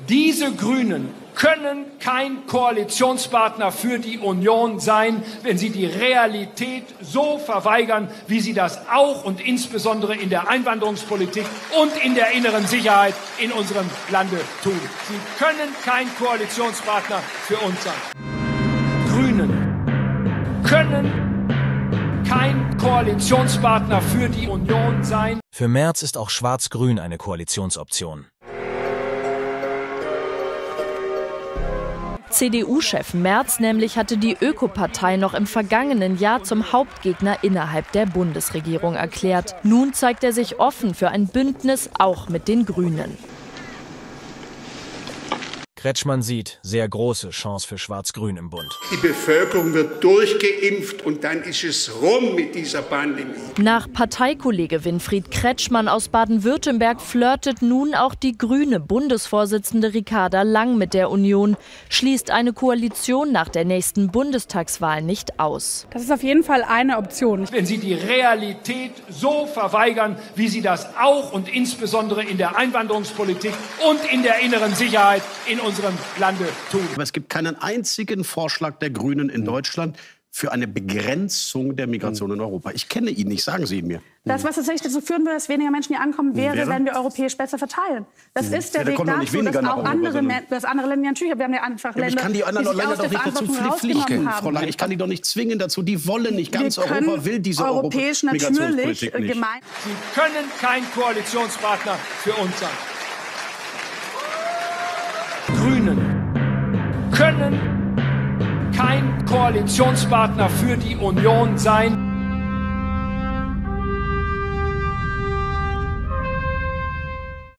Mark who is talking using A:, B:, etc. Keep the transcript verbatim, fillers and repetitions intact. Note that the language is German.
A: Diese Grünen können kein Koalitionspartner für die Union sein, wenn sie die Realität so verweigern, wie sie das auch und insbesondere in der Einwanderungspolitik und in der inneren Sicherheit in unserem Lande tun. Sie können kein Koalitionspartner für uns sein. Grünen können kein Koalitionspartner für die Union sein.
B: Für Merz ist auch Schwarz-Grün eine Koalitionsoption.
C: C D U-Chef Merz nämlich hatte die Ökopartei noch im vergangenen Jahr zum Hauptgegner innerhalb der Bundesregierung erklärt. Nun zeigt er sich offen für ein Bündnis, auch mit den Grünen.
B: Kretschmann sieht sehr große Chance für Schwarz-Grün im Bund.
D: Die Bevölkerung wird durchgeimpft und dann ist es rum mit dieser Pandemie.
C: Nach Parteikollege Winfried Kretschmann aus Baden-Württemberg flirtet nun auch die grüne Bundesvorsitzende Ricarda Lang mit der Union, schließt eine Koalition nach der nächsten Bundestagswahl nicht aus.
E: Das ist auf jeden Fall eine Option.
A: Wenn Sie die Realität so verweigern, wie Sie das auch und insbesondere in der Einwanderungspolitik und in der inneren Sicherheit in unserem Lande tun.
F: Aber es gibt keinen einzigen Vorschlag der Grünen in Deutschland für eine Begrenzung der Migration in Europa. Ich kenne ihn nicht, sagen Sie ihn mir.
E: Das, was tatsächlich dazu führen würde, dass weniger Menschen hier ankommen, wäre, wäre? wenn wir europäisch besser verteilen. Das ist der
F: ja,
E: Weg dazu, dass auch
F: Europa,
E: andere, dass andere Länder natürlich, wir haben ja einfach Länder,
F: ja, ich kann die anderen
E: die
F: Länder doch nicht dazu verpflichten, Frau Lang. Ich kann die doch nicht zwingen dazu. Die wollen nicht. Ganz
E: wir
F: Europa will diese
E: europäisch
F: Europa
E: natürlich
F: nicht.
E: gemein.
A: Sie können kein Koalitionspartner für uns sein. Grünen können kein Koalitionspartner für die Union sein.